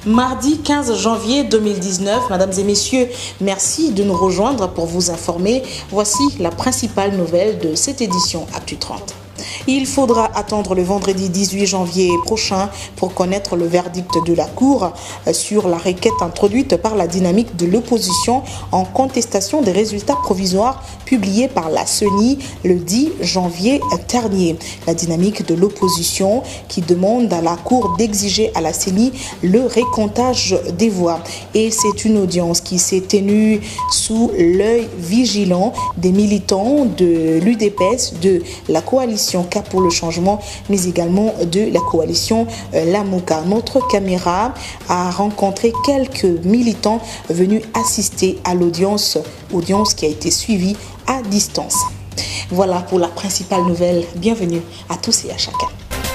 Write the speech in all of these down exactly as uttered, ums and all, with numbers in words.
Mardi quinze janvier deux mille dix-neuf, mesdames et messieurs, merci de nous rejoindre pour vous informer. Voici la principale nouvelle de cette édition Actu trente. Il faudra attendre le vendredi dix-huit janvier prochain pour connaître le verdict de la Cour sur la requête introduite par la dynamique de l'opposition en contestation des résultats provisoires publiés par la C E N I le dix janvier dernier. La dynamique de l'opposition qui demande à la Cour d'exiger à la C E N I le récomptage des voix. Et c'est une audience qui s'est tenue sous l'œil vigilant des militants de l'U D P S, de la coalition Cap pour le changement, mais également de la coalition Lamouka. Notre caméra a rencontré quelques militants venus assister à l'audience, audience qui a été suivie à distance. Voilà pour la principale nouvelle. Bienvenue à tous et à chacun.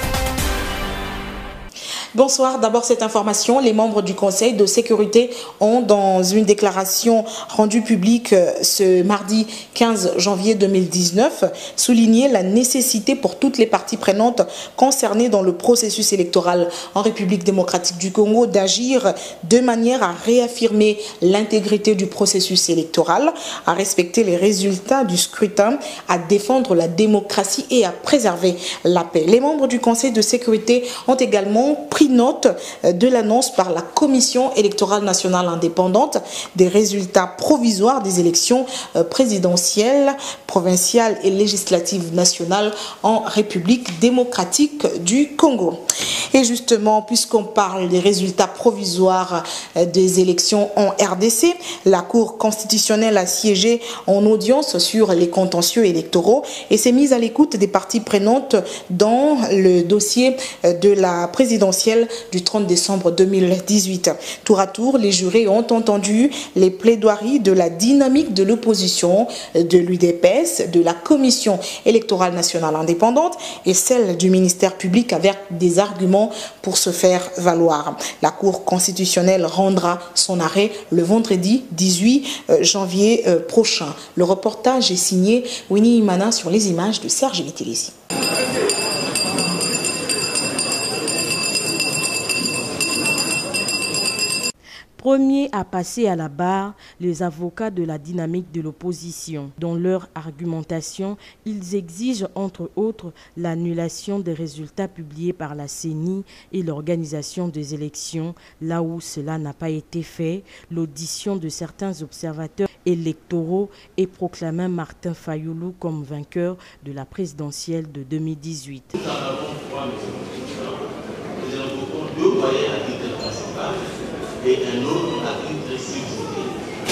Bonsoir. D'abord, cette information. Les membres du Conseil de sécurité ont, dans une déclaration rendue publique ce mardi quinze janvier deux mille dix-neuf, souligné la nécessité pour toutes les parties prenantes concernées dans le processus électoral en République démocratique du Congo d'agir de manière à réaffirmer l'intégrité du processus électoral, à respecter les résultats du scrutin, à défendre la démocratie et à préserver la paix. Les membres du Conseil de sécurité ont également pris note de l'annonce par la Commission électorale nationale indépendante des résultats provisoires des élections présidentielles, provinciales et législatives nationales en République démocratique du Congo. Et justement, puisqu'on parle des résultats provisoires des élections en R D C, la Cour constitutionnelle a siégé en audience sur les contentieux électoraux et s'est mise à l'écoute des parties prenantes dans le dossier de la présidentielle du trente décembre deux mille dix-huit. Tour à tour, les jurés ont entendu les plaidoiries de la dynamique de l'opposition, de l'U D P S, de la Commission électorale nationale indépendante et celle du ministère public avec des arguments pour se faire valoir. La Cour constitutionnelle rendra son arrêt le vendredi dix-huit janvier prochain. Le reportage est signé Winnie Imana sur les images de Serge Mitilisi. Premiers à passer à la barre, les avocats de la dynamique de l'opposition. Dans leur argumentation, ils exigent entre autres l'annulation des résultats publiés par la C E N I et l'organisation des élections là où cela n'a pas été fait, l'audition de certains observateurs électoraux et proclamé Martin Fayoulou comme vainqueur de la présidentielle de deux mille dix-huit. Nous en avons trois, monsieur le Président. Nous invoquons deux moyens à titre principal et un autre à titre subsidiaire.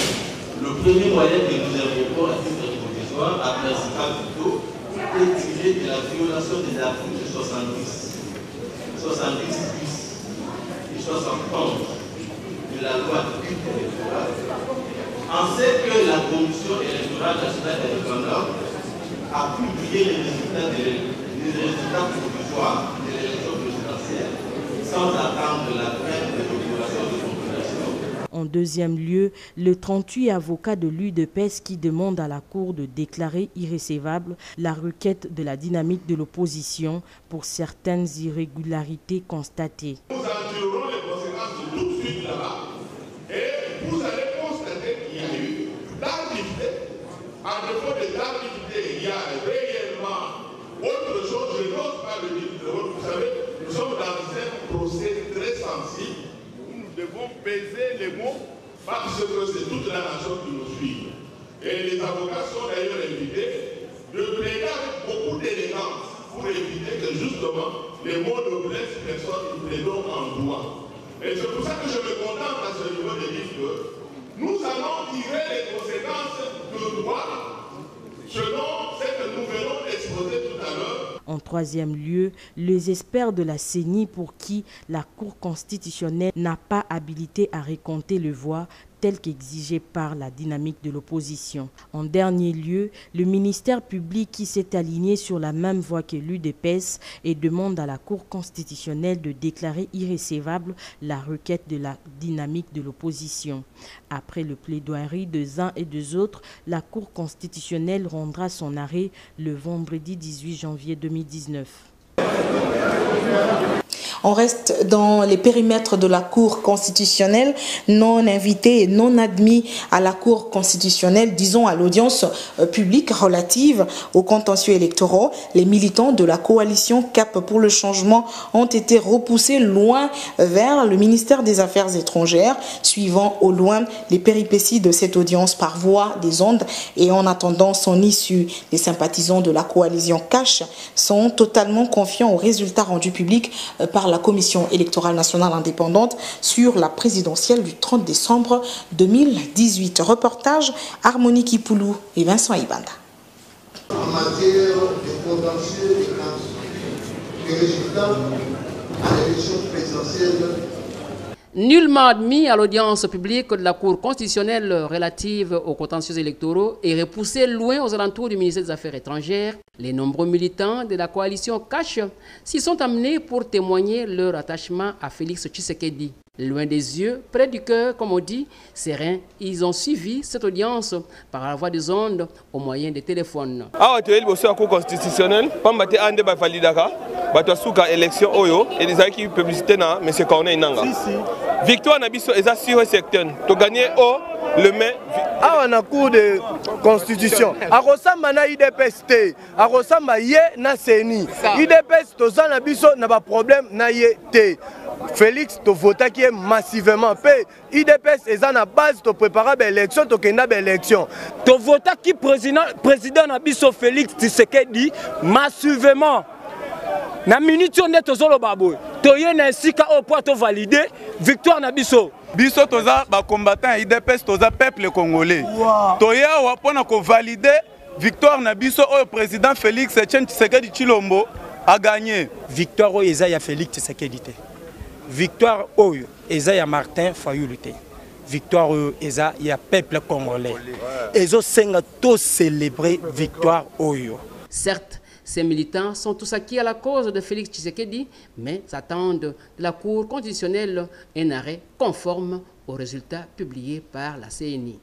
Le premier moyen que nous invoquons à titre provisoire, à principal plutôt, est tiré de la violation des articles soixante-dix, soixante-dix bis et soixante-onze de la loi électorale, en ce que la Commission électorale nationale indépendante a publié les résultats, des, les résultats provisoires de l'élection présidentielle sans attendre la fin de l'opération de compilation. En deuxième lieu, le trente-huit avocats de l'U D P S qui demandent à la Cour de déclarer irrécevable la requête de la dynamique de l'opposition pour certaines irrégularités constatées. Nous en tirerons les conséquences tout de suite là-bas et vous allez constater qu'il y a eu tardivité. En défaut de tardivité, il y a réellement autre chose, je n'ose pas le dire. Vous savez, nous sommes dans un procès très sensible. Nous devons peser les mots parce que c'est toute la nation qui nous suit. Et les avocats sont d'ailleurs invités de plaider avec beaucoup d'élégance pour éviter que justement les mots de blesse personne nous plaidons en droit. Et c'est pour ça que je me contente à ce niveau de dire que nous allons tirer les conséquences de droit selon ce que nous venons d'exposer tout à l'heure. En troisième lieu, les experts de la C E N I pour qui la Cour constitutionnelle n'a pas habilité à récompter les voix tel qu'exigé par la dynamique de l'opposition. En dernier lieu, le ministère public qui s'est aligné sur la même voie que l'U D P S et demande à la Cour constitutionnelle de déclarer irrécevable la requête de la dynamique de l'opposition. Après le plaidoirie des uns et des autres, la Cour constitutionnelle rendra son arrêt le vendredi dix-huit janvier deux mille dix-neuf. On reste dans les périmètres de la Cour constitutionnelle, non invités et non admis à la Cour constitutionnelle, disons à l'audience publique relative aux contentieux électoraux. Les militants de la coalition Cap pour le changement ont été repoussés loin vers le ministère des Affaires étrangères, suivant au loin les péripéties de cette audience par voie des ondes et en attendant son issue. Les sympathisants de la coalition Cash sont totalement confiants aux résultats rendus publics par la Commission électorale nationale indépendante sur la présidentielle du trente décembre deux mille dix-huit. Reportage Harmonie Kipoulou et Vincent Ibanda. En matière de contentieux et résultats à l'élection présidentielle, nullement admis à l'audience publique de la Cour constitutionnelle relative aux contentieux électoraux et repoussé loin aux alentours du ministère des Affaires étrangères, les nombreux militants de la coalition Cash s'y sont amenés pour témoigner leur attachement à Félix Tshisekedi. Loin des yeux, près du cœur, comme on dit, sereins, ils ont suivi cette audience par la voie des ondes au moyen des téléphones. Ah, tu es aussi à la Cour constitutionnelle, pas de ande ba validaka, ba to suka élection oyo et des qui publicité na mais c'est corné nanga. Victoire na biso eza sur secteur. To gagner au le mai ah on a cour de constitution. A resamba na I D P S T, a resamba ye na seni. I D P S to za na biso na ba problème na ye te. Félix to vota qui est massivement pe I D P S eza na base to préparer ba élection to kenda ba élection to vota qui président président na biso Félix Tshisekedi massivement na minute on est tozolo babo to ye na sika au point to valider victoire na biso biso toza ba combattant I D P S toza peuple congolais to ye wa pona ko valider victoire na biso au président Félix Tshisekedi Tshilombo a gagné victoire o eza ya Félix Tshisekedi te. Victoire oyo eza ya Martin Fayulu te. Victoire oyo eza ya peuple congolais. Ezo senga to célébrer victoire oyo. Certes, ces militants sont tous acquis à la cause de Félix Tshisekedi, mais attendent de la Cour constitutionnelle un arrêt conforme aux résultats publiés par la C N I.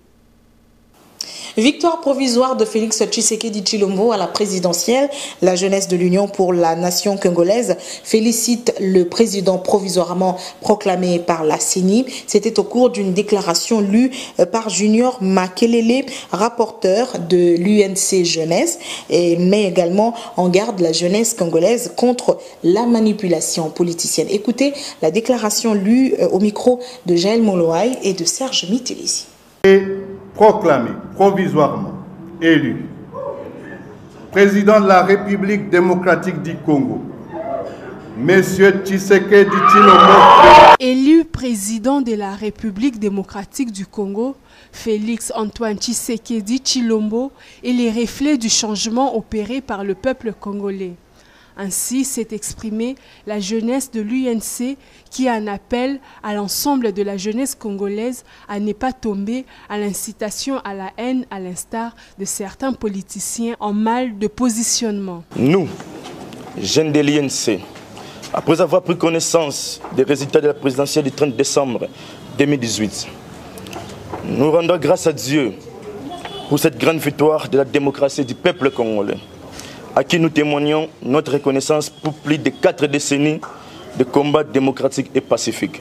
Victoire provisoire de Félix Tshisekedi Tshilombo à la présidentielle. La jeunesse de l'Union pour la nation congolaise félicite le président provisoirement proclamé par la C N I. C'était au cours d'une déclaration lue par Junior Makelele, rapporteur de l'U N C Jeunesse, et met également en garde la jeunesse congolaise contre la manipulation politicienne. Écoutez la déclaration lue au micro de Jaël Moloaï et de Serge Mitelisi. Proclamé provisoirement élu président de la République démocratique du Congo, Monsieur Tshisekedi Tshilombo. Élu président de la République démocratique du Congo, Félix Antoine Tshisekedi Tshilombo est les reflets du changement opéré par le peuple congolais. Ainsi s'est exprimée la jeunesse de l'U N C qui en appelle à l'ensemble de la jeunesse congolaise à ne pas tomber à l'incitation à la haine à l'instar de certains politiciens en mal de positionnement. Nous, jeunes de l'U N C, après avoir pris connaissance des résultats de la présidentielle du trente décembre deux mille dix-huit, nous rendons grâce à Dieu pour cette grande victoire de la démocratie du peuple congolais, à qui nous témoignons notre reconnaissance pour plus de quatre décennies de combats démocratiques et pacifiques.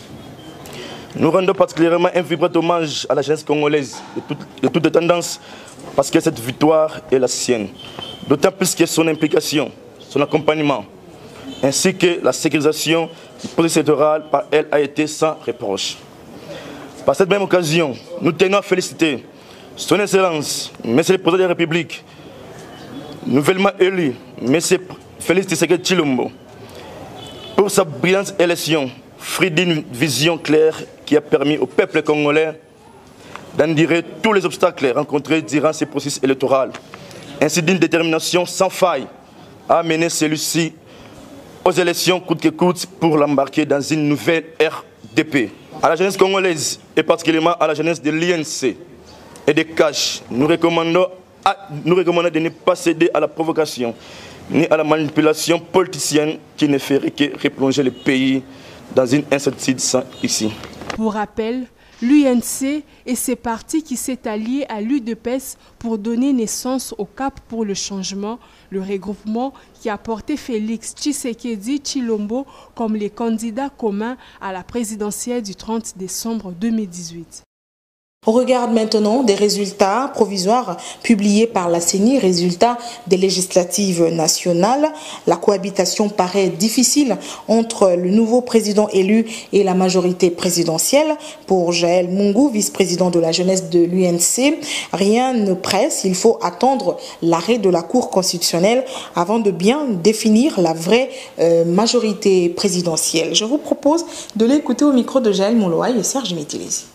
Nous rendons particulièrement un vibrant hommage à la jeunesse congolaise de toutes de toute tendances parce que cette victoire est la sienne. D'autant plus que son implication, son accompagnement, ainsi que la sécurisation du processus électoral par elle a été sans reproche. Par cette même occasion, nous tenons à féliciter son Excellence, Monsieur le Président de la République, nouvellement élu, M. Félix Tshisekedi Tshilombo, pour sa brillante élection, fruit d'une vision claire qui a permis au peuple congolais d'endurer tous les obstacles rencontrés durant ce processus électoral, ainsi d'une détermination sans faille à amener celui-ci aux élections coûte que coûte pour l'embarquer dans une nouvelle ère de paix. À la jeunesse congolaise et particulièrement à la jeunesse de l'I N C et de Cash, nous recommandons Nous recommandons de ne pas céder à la provocation ni à la manipulation politicienne qui ne ferait que replonger le pays dans une incertitude sans issue. Pour rappel, l'U N C et ses partis qui s'est allié à l'U D P S pour donner naissance au Cap pour le changement, le regroupement qui a porté Félix Tshisekedi Tshilombo comme les candidats communs à la présidentielle du trente décembre deux mille dix-huit. On regarde maintenant des résultats provisoires publiés par la C E N I, résultats des législatives nationales. La cohabitation paraît difficile entre le nouveau président élu et la majorité présidentielle. Pour Joël Mungu, vice-président de la jeunesse de l'U N C, rien ne presse. Il faut attendre l'arrêt de la Cour constitutionnelle avant de bien définir la vraie euh, majorité présidentielle. Je vous propose de l'écouter au micro de Joël Mouloaï et Serge Mitilisi.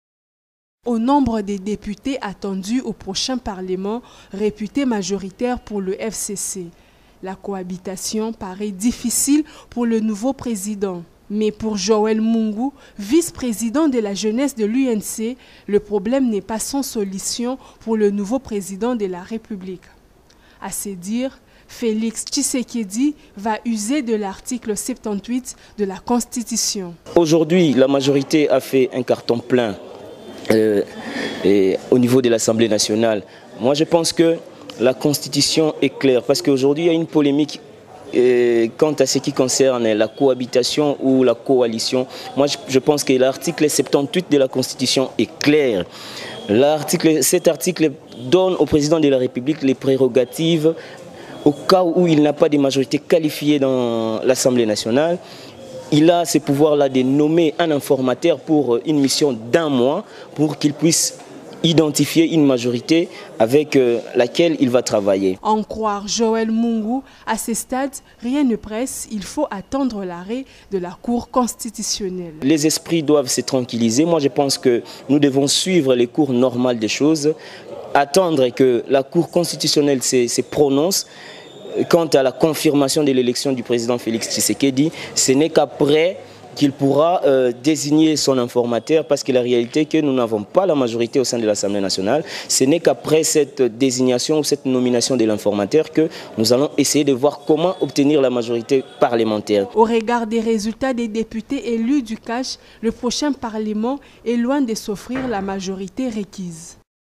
Au nombre des députés attendus au prochain Parlement, réputé majoritaire pour le F C C, la cohabitation paraît difficile pour le nouveau président. Mais pour Joël Mungu, vice-président de la jeunesse de l'U N C, le problème n'est pas sans solution pour le nouveau président de la République. À se dire, Félix Tshisekedi va user de l'article soixante-dix-huit de la Constitution. Aujourd'hui, la majorité a fait un carton plein. Euh, et au niveau de l'Assemblée nationale. Moi je pense que la Constitution est claire parce qu'aujourd'hui il y a une polémique euh, quant à ce qui concerne la cohabitation ou la coalition. Moi je, je pense que l'article soixante-dix-huit de la Constitution est clair. L'article, cet article donne au président de la République les prérogatives au cas où il n'a pas de majorité qualifiée dans l'Assemblée nationale. Il a ce pouvoir-là de nommer un informateur pour une mission d'un mois pour qu'il puisse identifier une majorité avec laquelle il va travailler. En croire Joël Mungu, à ce stade, rien ne presse, il faut attendre l'arrêt de la Cour constitutionnelle. Les esprits doivent se tranquilliser. Moi, je pense que nous devons suivre les cours normales des choses, attendre que la Cour constitutionnelle se, se prononce. Quant à la confirmation de l'élection du président Félix Tshisekedi, ce n'est qu'après qu'il pourra euh, désigner son informateur parce que la réalité est que nous n'avons pas la majorité au sein de l'Assemblée nationale. Ce n'est qu'après cette désignation ou cette nomination de l'informateur que nous allons essayer de voir comment obtenir la majorité parlementaire. Au regard des résultats des députés élus du C A C, le prochain Parlement est loin de s'offrir la majorité requise.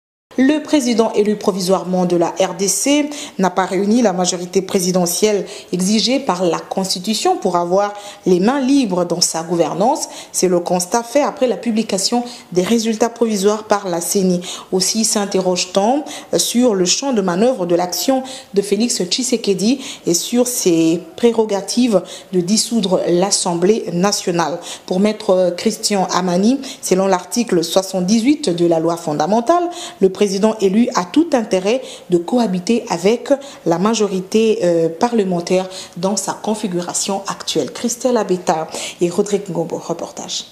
Le président élu provisoirement de la R D C n'a pas réuni la majorité présidentielle exigée par la Constitution pour avoir les mains libres dans sa gouvernance. C'est le constat fait après la publication des résultats provisoires par la C E N I. Aussi s'interroge-t-on sur le champ de manœuvre de l'action de Félix Tshisekedi et sur ses prérogatives de dissoudre l'Assemblée nationale. Pour maître Christian Amani, selon l'article soixante-dix-huit de la loi fondamentale, le président Le président élu a tout intérêt de cohabiter avec la majorité euh, parlementaire dans sa configuration actuelle. Christelle Abeta et Rodrigue Ngombo, reportage.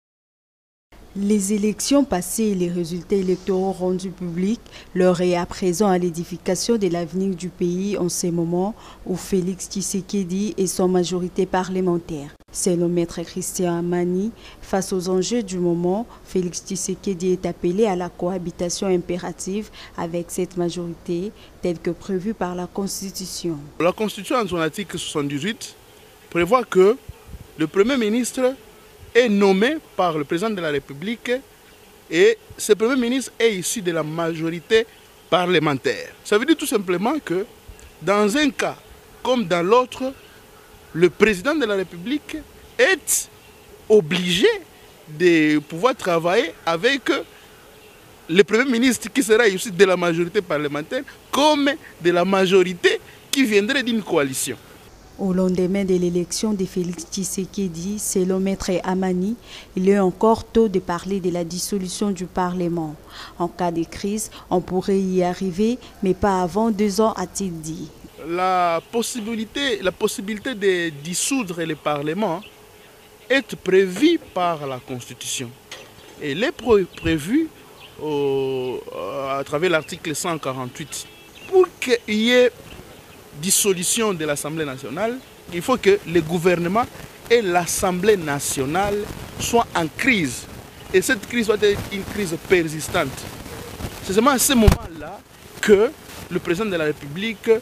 Les élections passées et les résultats électoraux rendus publics leur est à présent à l'édification de l'avenir du pays en ces moments où Félix Tshisekedi et son majorité parlementaire. Selon maître Christian Amani, face aux enjeux du moment, Félix Tshisekedi est appelé à la cohabitation impérative avec cette majorité telle que prévue par la Constitution. La Constitution, en son article soixante-dix-huit, prévoit que le Premier ministre est nommé par le président de la République et ce Premier ministre est issu de la majorité parlementaire. Ça veut dire tout simplement que dans un cas comme dans l'autre, le président de la République est obligé de pouvoir travailler avec le Premier ministre qui sera issu de la majorité parlementaire comme de la majorité qui viendrait d'une coalition. Au lendemain de l'élection de Félix Tshisekedi, selon maître Amani, il est encore tôt de parler de la dissolution du Parlement. En cas de crise, on pourrait y arriver, mais pas avant deux ans, a-t-il dit. La possibilité, la possibilité de dissoudre le Parlement est prévue par la Constitution. Elle est prévue au, à travers l'article cent quarante-huit. Pour qu'il y ait dissolution de l'Assemblée nationale, il faut que le gouvernement et l'Assemblée nationale soient en crise. Et cette crise doit être une crise persistante. C'est seulement à ce moment-là que le président de la République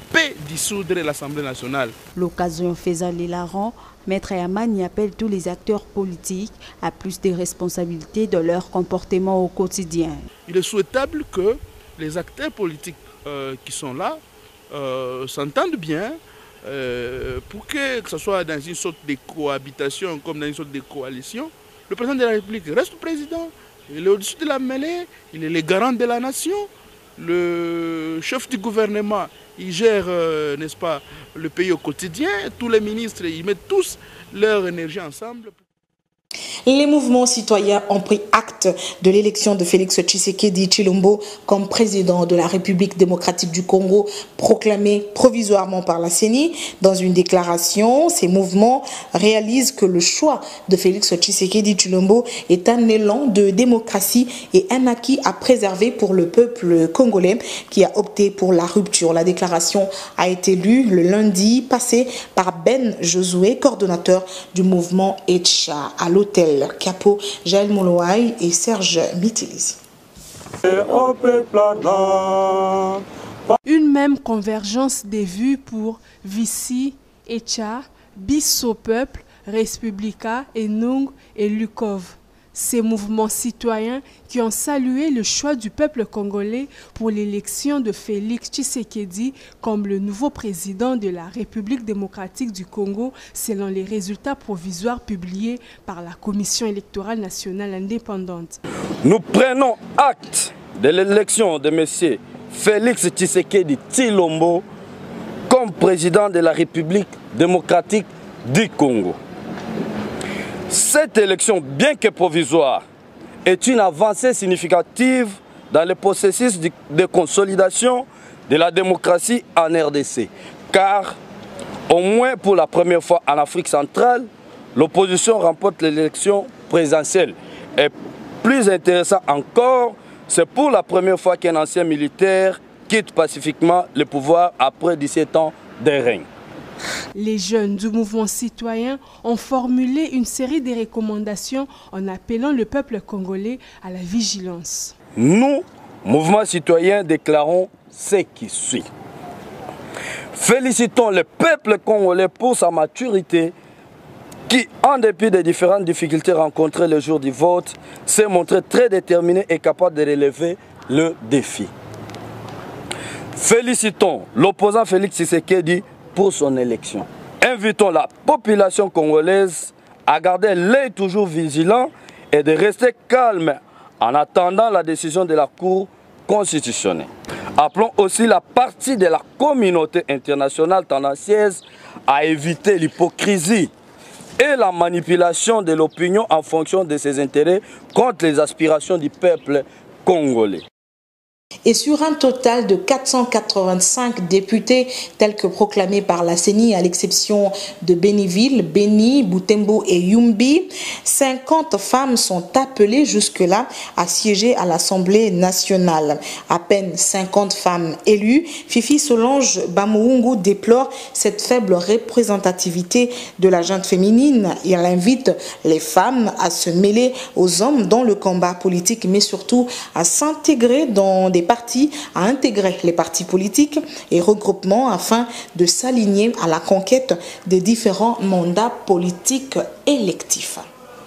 peut dissoudre l'Assemblée nationale. L'occasion faisant l'hilarant, Maître Yamani appelle tous les acteurs politiques à plus de responsabilités dans leur comportement au quotidien. Il est souhaitable que les acteurs politiques euh, qui sont là euh, s'entendent bien euh, pour que, que ce soit dans une sorte de cohabitation comme dans une sorte de coalition. Le président de la République reste président, il est au-dessus de la mêlée, il est le garant de la nation. Le chef du gouvernement, il gère, euh, n'est-ce pas, le pays au quotidien. Tous les ministres, ils mettent tous leur énergie ensemble. Les mouvements citoyens ont pris acte de l'élection de Félix Tshisekedi Tshilombo comme président de la République démocratique du Congo, proclamé provisoirement par la C E N I. Dans une déclaration, ces mouvements réalisent que le choix de Félix Tshisekedi Tshilombo est un élan de démocratie et un acquis à préserver pour le peuple congolais qui a opté pour la rupture. La déclaration a été lue le lundi passé par Ben Josué, coordonnateur du mouvement Etcha, à l'hôtel Capo, Jaël Moulouaï et Serge Mitilizi. Une même convergence des vues pour Vici, Etcha, Bis au peuple, Respublica, Enung et Lukov. Ces mouvements citoyens qui ont salué le choix du peuple congolais pour l'élection de Félix Tshisekedi comme le nouveau président de la République démocratique du Congo selon les résultats provisoires publiés par la Commission électorale nationale indépendante. Nous prenons acte de l'élection de M. Félix Tshisekedi Tshilombo comme président de la République démocratique du Congo. Cette élection, bien que provisoire, est une avancée significative dans le processus de consolidation de la démocratie en R D C. Car, au moins pour la première fois en Afrique centrale, l'opposition remporte l'élection présidentielle. Et plus intéressant encore, c'est pour la première fois qu'un ancien militaire quitte pacifiquement le pouvoir après dix-sept ans de règne. Les jeunes du mouvement citoyen ont formulé une série de recommandations en appelant le peuple congolais à la vigilance. Nous, mouvement citoyen, déclarons ce qui suit. Félicitons le peuple congolais pour sa maturité qui, en dépit des différentes difficultés rencontrées le jour du vote, s'est montré très déterminé et capable de relever le défi. Félicitons l'opposant Félix Tshisekedi pour son élection. Invitons la population congolaise à garder l'œil toujours vigilant et de rester calme en attendant la décision de la Cour constitutionnelle. Appelons aussi la partie de la communauté internationale tendancieuse à éviter l'hypocrisie et la manipulation de l'opinion en fonction de ses intérêts contre les aspirations du peuple congolais. Et sur un total de quatre cent quatre-vingt-cinq députés tels que proclamés par la C E N I, à l'exception de Béniville, Béni, Butembo et Yumbi, cinquante femmes sont appelées jusque-là à siéger à l'Assemblée nationale. À peine cinquante femmes élues, Fifi Solange Bamoungu déplore cette faible représentativité de la junte féminine et elle invite les femmes à se mêler aux hommes dans le combat politique, mais surtout à s'intégrer dans des partis, à intégrer les partis politiques et regroupements afin de s'aligner à la conquête des différents mandats politiques électifs.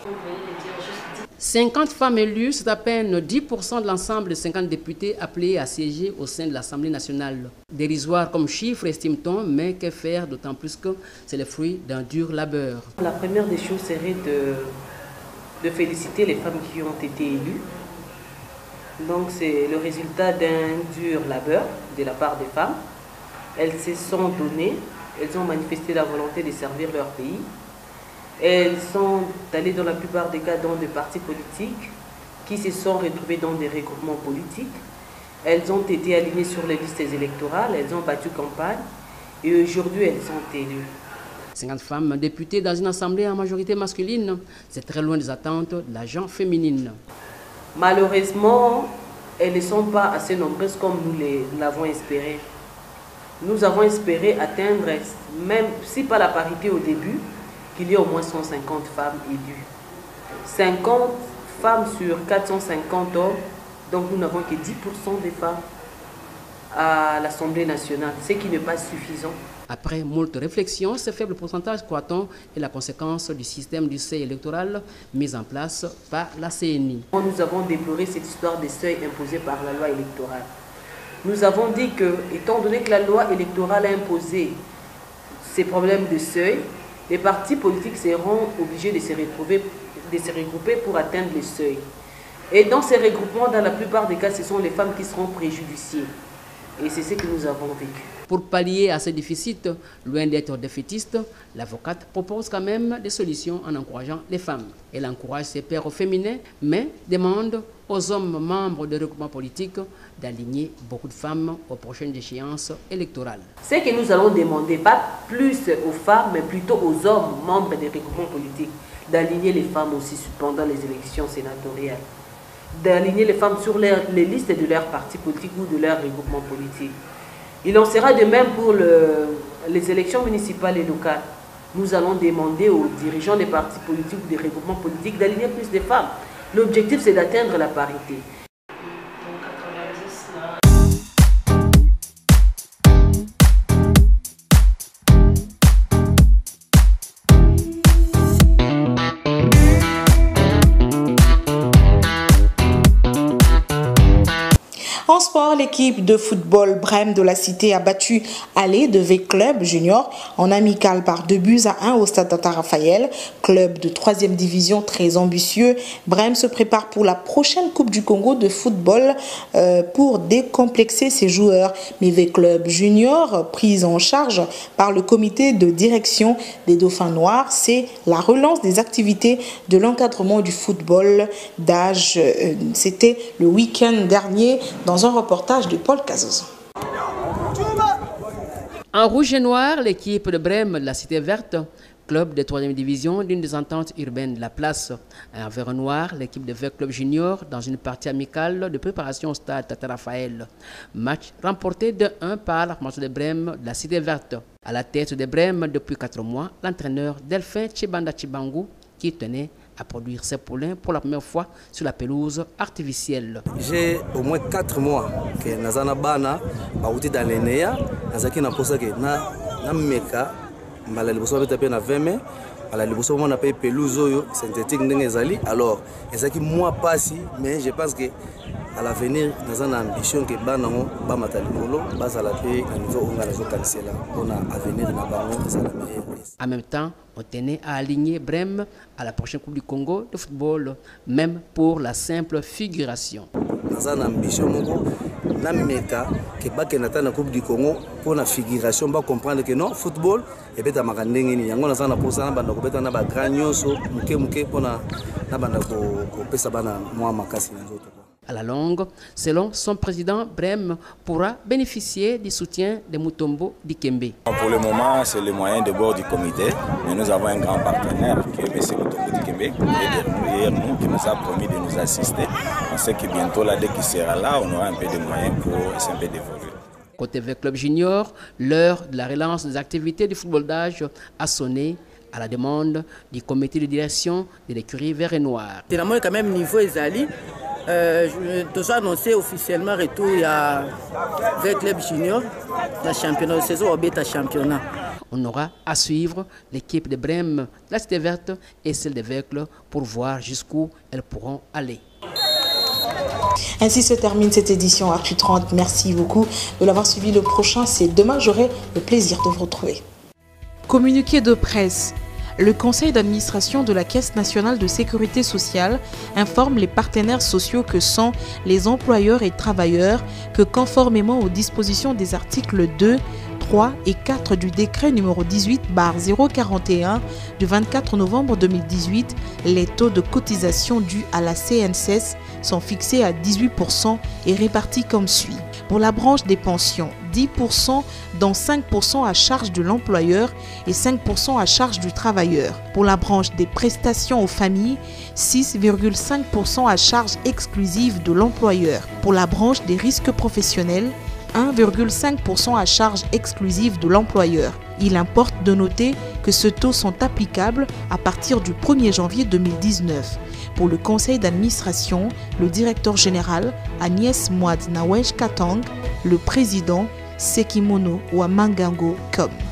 cinquante femmes élues, c'est à peine dix pour cent de l'ensemble des cinquante députés appelés à siéger au sein de l'Assemblée nationale. Dérisoire comme chiffre, estime-t-on, mais que faire, d'autant plus que c'est le fruit d'un dur labeur. La première des choses serait de, de féliciter les femmes qui ont été élues. Donc c'est le résultat d'un dur labeur de la part des femmes. Elles se sont données, elles ont manifesté la volonté de servir leur pays. Elles sont allées dans la plupart des cas dans des partis politiques qui se sont retrouvés dans des regroupements politiques. Elles ont été alignées sur les listes électorales, elles ont battu campagne et aujourd'hui elles sont élues. cinquante femmes députées dans une assemblée en majorité masculine, c'est très loin des attentes de la gente féminine. Malheureusement, elles ne sont pas assez nombreuses comme nous l'avons espéré. Nous avons espéré atteindre, même si pas la parité au début, qu'il y ait au moins cent cinquante femmes élues. cinquante femmes sur quatre cent cinquante hommes, donc nous n'avons que dix pour cent des femmes. à l'Assemblée nationale, ce qui n'est pas suffisant. Après moult réflexions, ce faible pourcentage croissant est la conséquence du système du seuil électoral mis en place par la C N I. Nous avons déploré cette histoire des seuils imposés par la loi électorale. Nous avons dit que, étant donné que la loi électorale a imposé ces problèmes de seuil, les partis politiques seront obligés de se retrouver, de se regrouper pour atteindre les seuils. Et dans ces regroupements, dans la plupart des cas, ce sont les femmes qui seront préjudiciées. Et c'est ce que nous avons vécu. Pour pallier à ce déficit, loin d'être défaitiste, l'avocate propose quand même des solutions en encourageant les femmes. Elle encourage ses pairs féminins, mais demande aux hommes membres de regroupements politiques d'aligner beaucoup de femmes aux prochaines échéances électorales. Ce que nous allons demander, pas plus aux femmes, mais plutôt aux hommes membres des regroupements politiques, d'aligner les femmes aussi pendant les élections sénatoriales, d'aligner les femmes sur les, les listes de leurs partis politiques ou de leurs regroupements politiques. Il en sera de même pour le, les élections municipales et locales. Nous allons demander aux dirigeants des partis politiques ou des regroupements politiques d'aligner plus de femmes. L'objectif, c'est d'atteindre la parité. En sport, l'équipe de football Brême de la Cité a battu Allé de V-Club Junior en amical par deux buts à un au stade Tata Raphaël. Club de troisième division très ambitieux, Brême se prépare pour la prochaine Coupe du Congo de football euh, pour décomplexer ses joueurs. Mais V-Club Junior, prise en charge par le comité de direction des Dauphins Noirs, c'est la relance des activités de l'encadrement du football d'âge. Euh, C'était le week-end dernier dans un reportage de Paul Cazos. En rouge et noir, l'équipe de Brême de la Cité Verte, club de troisième division d'une des ententes urbaines de la place. En vert noir, l'équipe de V-Club Junior dans une partie amicale de préparation au stade Tata Raphaël. Match remporté de un par la formation de Brême de la Cité Verte. À la tête de Brême depuis quatre mois, l'entraîneur Delphin Chibanda Chibangu qui tenait à produire ses poulains pour la première fois sur la pelouse artificielle. J'ai au moins quatre mois que Nazana Bana, Baouti dans les Néa, Nazaki n'a pas ça que na meka, Mala Liboso a tapé na vingt, Mala Liboso on a payé pelouse synthétique n'engezali. Alors, Nazaki moi pas si, mais je pense que à l'avenir, nous avons l'ambition que Banamo, Bamatalikolo, Basalapé, à niveau Ongalazo Kansela, on a à venir dans la En même temps, on tenait à aligner Brême à la prochaine Coupe du Congo de football, même pour la simple figuration. Nous avons l'ambition que Baké Nathan la Coupe du Congo pour la figuration, on va comprendre que non, football, et bien, nous avons la sana pour ça, nous avons la gragnoso, muke muke pour la banda ko pesa bana moi makasi na zoto. À la longue, selon son président, Brême pourra bénéficier du soutien de Mutombo Dikembe. Pour le moment, c'est le moyen de bord du comité, mais nous avons un grand partenaire qui est M. Mutombo Dikembe, qui est derrière nous, qui nous a promis de nous assister. On sait que bientôt, là, dès qu'il sera là, on aura un peu de moyens pour essayer d'évoluer. Côté V-Club Junior, l'heure de la relance des activités du football d'âge a sonné à la demande du comité de direction de l'écurie vert et noir. C'est quand même niveau Ezali. Euh, je dois annoncer officiellement le retour à V-Club Junior, la championnat de saison, au bêta championnat. On aura à suivre l'équipe de Brême, de la Cité Verte et celle de V-Club pour voir jusqu'où elles pourront aller. Ainsi se termine cette édition Actu trente. Merci beaucoup de l'avoir suivi. Le prochain, c'est demain. J'aurai le plaisir de vous retrouver. Communiqué de presse. Le conseil d'administration de la Caisse nationale de sécurité sociale informe les partenaires sociaux que sont les employeurs et travailleurs que conformément aux dispositions des articles deux, trois et quatre du décret numéro dix-huit barre zéro quarante et un du vingt-quatre novembre deux mille dix-huit, les taux de cotisation dus à la C N S S sont fixés à dix-huit pour cent et répartis comme suit. Pour la branche des pensions, dix pour cent dont cinq pour cent à charge de l'employeur et cinq pour cent à charge du travailleur. Pour la branche des prestations aux familles, six virgule cinq pour cent à charge exclusive de l'employeur. Pour la branche des risques professionnels, un virgule cinq pour cent à charge exclusive de l'employeur. Il importe de noter que ces taux sont applicables à partir du premier janvier deux mille dix-neuf. Pour le conseil d'administration, le directeur général Agnès Mouad Nawej Katang le président Sekimono Wamangango comme.